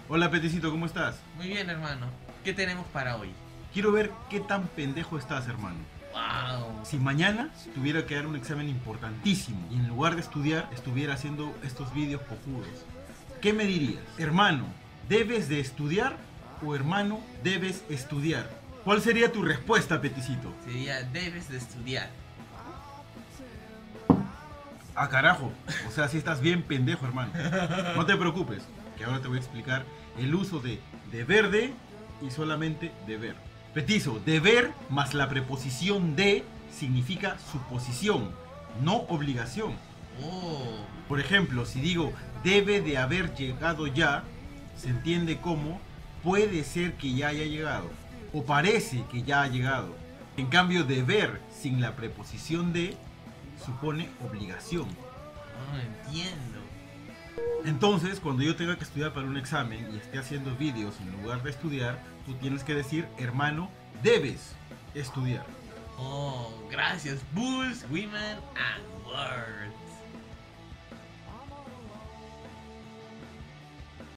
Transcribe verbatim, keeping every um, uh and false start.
Hola Peticito, ¿cómo estás? Muy bien, hermano. ¿Qué tenemos para hoy? Quiero ver qué tan pendejo estás, hermano. ¡Wow! Si mañana tuviera que dar un examen importantísimo y en lugar de estudiar estuviera haciendo estos vídeos cojudos, ¿qué me dirías? Hermano, ¿debes de estudiar o hermano, debes estudiar? ¿Cuál sería tu respuesta, Peticito? Sería, debes de estudiar. Ah, carajo. O sea, si estás bien pendejo, hermano. No te preocupes, que ahora te voy a explicar el uso de deber de y solamente deber. Petizo, deber más la preposición de significa suposición, no obligación. Oh, Por ejemplo, si digo debe de haber llegado ya, se entiende como puede ser que ya haya llegado o parece que ya ha llegado. En cambio, deber sin la preposición de supone obligación. no entiendo. Entonces, cuando yo tenga que estudiar para un examen y esté haciendo vídeos en lugar de estudiar, tú tienes que decir, hermano, debes estudiar. Oh, gracias, Bulls, Women and World.